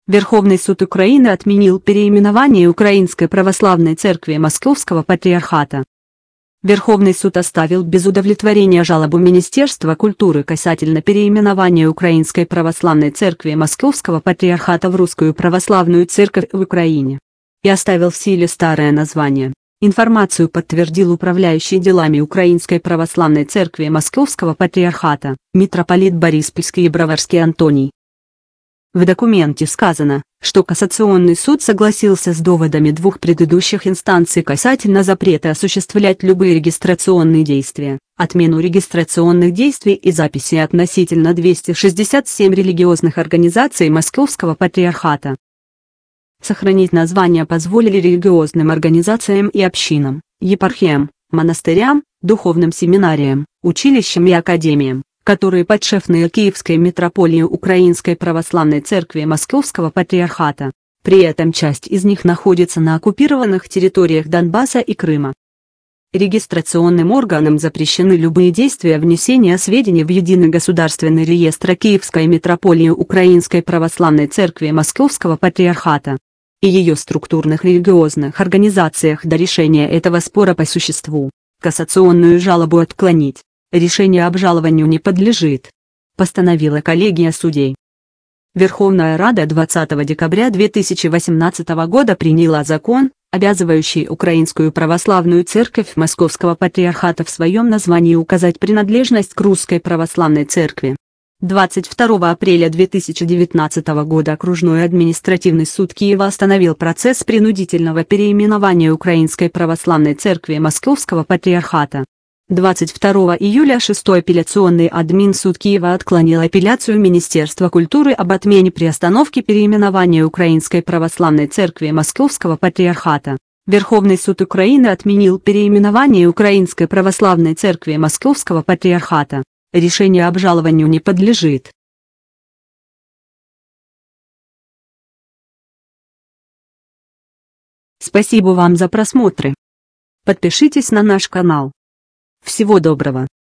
Верховный суд Украины отменил переименование Украинской Православной Церкви Московского Патриархата. Верховный суд оставил без удовлетворения жалобу Министерства культуры касательно переименования Украинской Православной Церкви Московского Патриархата в Русскую Православную Церковь в Украине и оставил в силе старое название. Информацию подтвердил управляющий делами Украинской Православной Церкви Московского Патриархата, митрополит Бориспольский и Броварский Антоний. В документе сказано, что Кассационный суд согласился с доводами двух предыдущих инстанций касательно запрета осуществлять любые регистрационные действия, отмену регистрационных действий и записи относительно 267 религиозных организаций Московского Патриархата. Сохранить названия позволили религиозным организациям и общинам, епархиям, монастырям, духовным семинариям, училищам и академиям, которые подшефные Киевской митрополии Украинской Православной Церкви Московского Патриархата. При этом часть из них находится на оккупированных территориях Донбасса и Крыма. Регистрационным органам запрещены любые действия внесения сведений в Единый государственный реестр Киевской митрополии Украинской Православной Церкви Московского Патриархата и ее структурных религиозных организациях до решения этого спора по существу. Кассационную жалобу отклонить. Решение обжалованию не подлежит, постановила коллегия судей. Верховная Рада 20 декабря 2018 года приняла закон, обязывающий Украинскую Православную Церковь Московского Патриархата в своем названии указать принадлежность к Русской Православной Церкви. 22 апреля 2019 года Окружной административный суд Киева остановил процесс принудительного переименования Украинской Православной Церкви Московского Патриархата. 22 июля 6-й апелляционный админсуд Киева отклонил апелляцию Министерства культуры об отмене приостановки переименования Украинской Православной Церкви Московского Патриархата. Верховный суд Украины отменил переименование Украинской Православной Церкви Московского Патриархата. Решение обжалованию не подлежит. Спасибо вам за просмотр. Подпишитесь на наш канал. Всего доброго.